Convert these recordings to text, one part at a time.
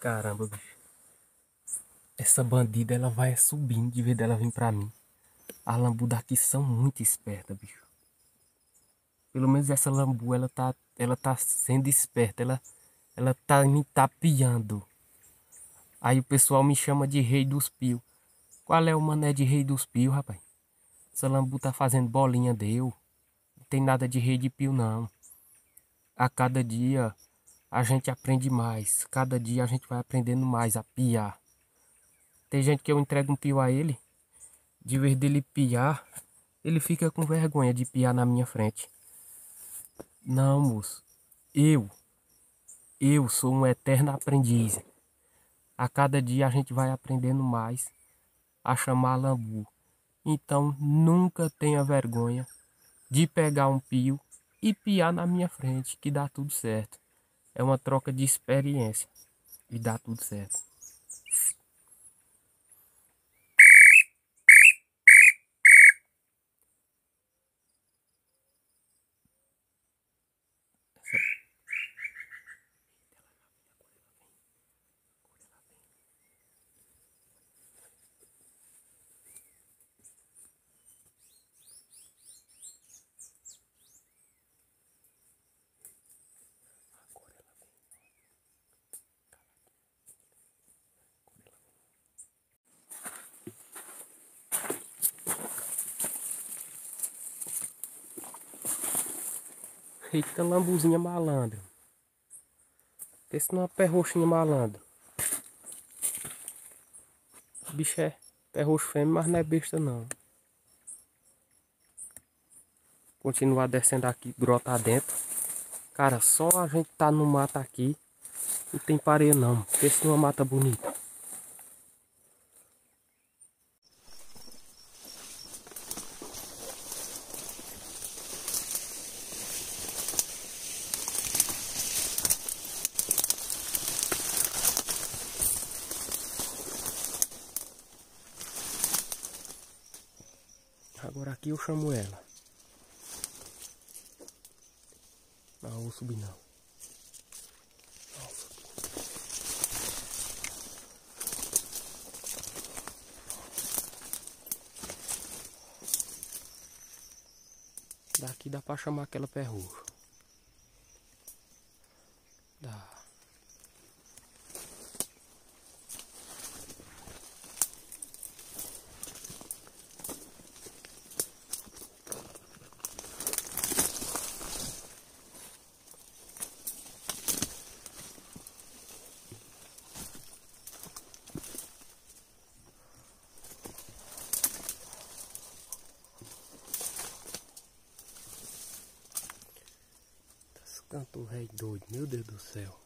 Caramba, bicho. Essa bandida, ela vai subindo de vez dela vir pra mim. As lambu daqui são muito espertas, bicho. Pelo menos essa lambu, ela tá sendo esperta. Ela tá me tapeando. Aí o pessoal me chama de rei dos pios. Qual é o mané de rei dos pios, rapaz? Essa lambu tá fazendo bolinha deu. Não tem nada de rei de pio, não. A cada dia a gente aprende mais. Cada dia a gente vai aprendendo mais a piar. Tem gente que eu entrego um pio a ele. De vez dele piar, ele fica com vergonha de piar na minha frente. Não, moço. Eu, eu sou um eterno aprendiz. A cada dia a gente vai aprendendo mais a chamar lambu. Então nunca tenha vergonha de pegar um pio e piar na minha frente, que dá tudo certo. É uma troca de experiência e dá tudo certo. Eita lambuzinha malandra. Esse não é perroxinha malandro. O bicho é perroxo fêmea, mas não é besta não. Continuar descendo aqui, grota dentro. Cara, só a gente tá no mato aqui. Não tem pareia não. Pensa numa mata bonita. Agora aqui eu chamo ela. Não, vou subir não. Daqui dá pra chamar aquela perroxo. Dá. Esse canto rei doido, meu Deus do céu.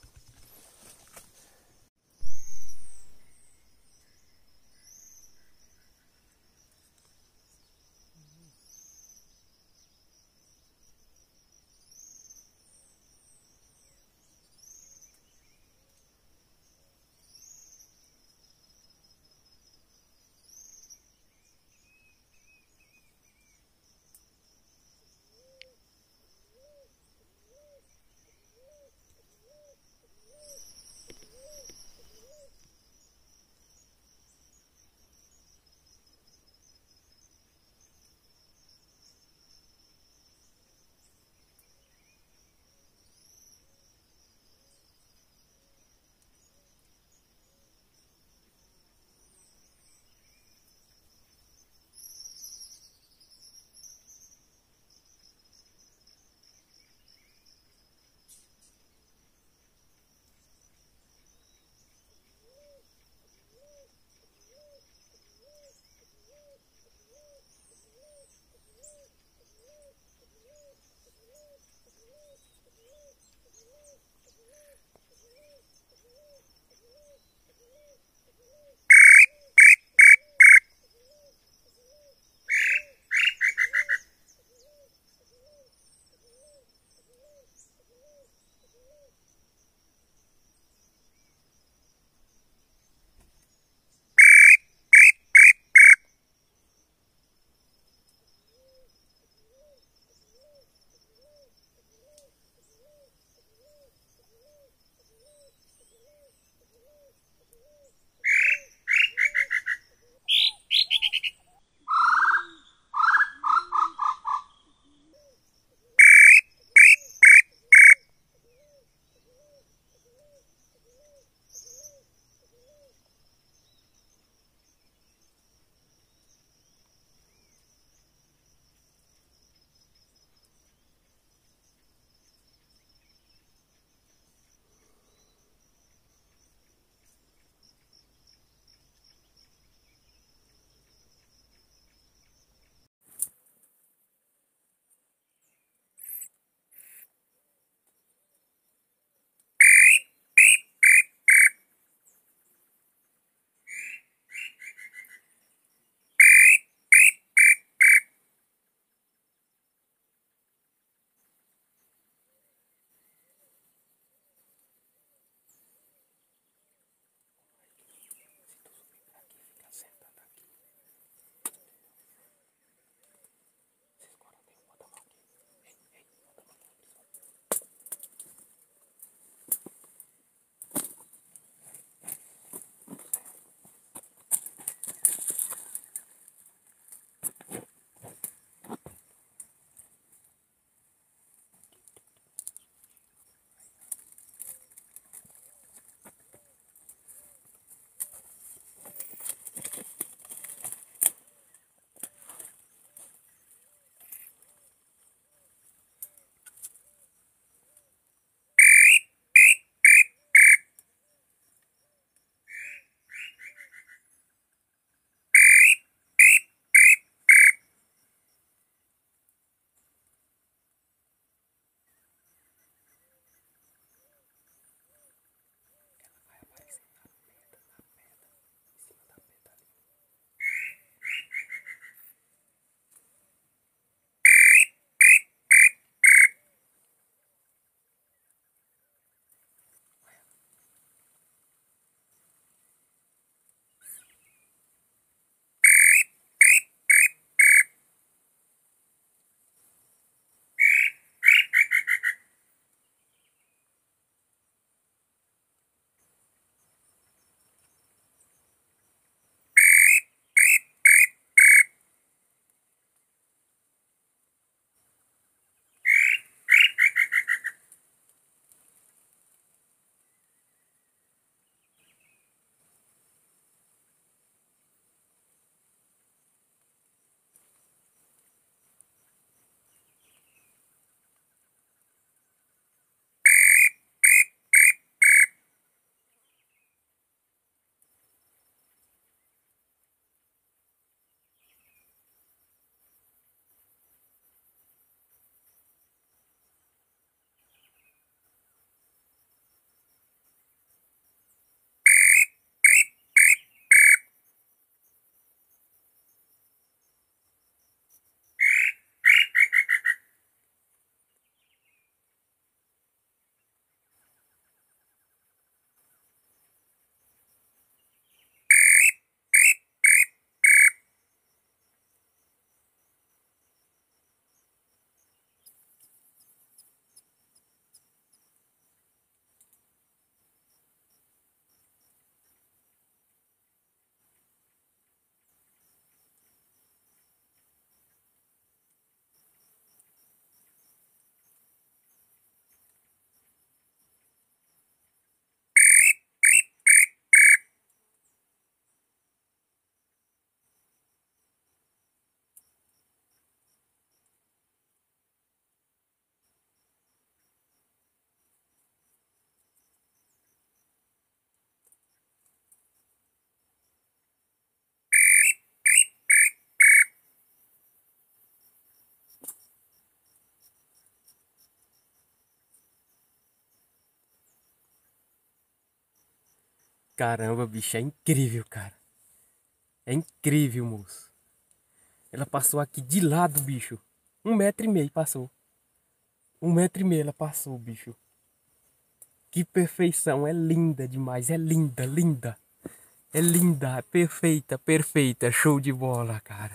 Caramba, bicho, é incrível, cara. É incrível, moço. Ela passou aqui de lado, bicho. 1,5 m passou. 1,5 m ela passou, bicho. Que perfeição, é linda demais, é linda, linda. É linda, perfeita, perfeita, show de bola, cara.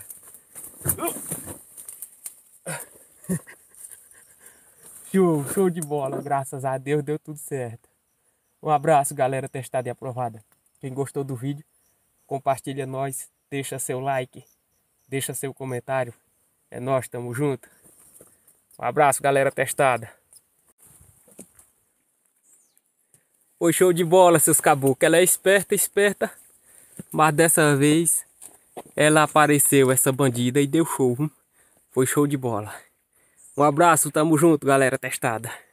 Show de bola, graças a Deus deu tudo certo. Um abraço, galera testada e aprovada. Quem gostou do vídeo, compartilha nós, deixa seu like, deixa seu comentário. É nós, tamo junto. Um abraço, galera testada. Foi show de bola, seus caboclos. Ela é esperta, esperta. Mas dessa vez ela apareceu, essa bandida, e deu show. Foi show de bola. Um abraço, tamo junto, galera testada.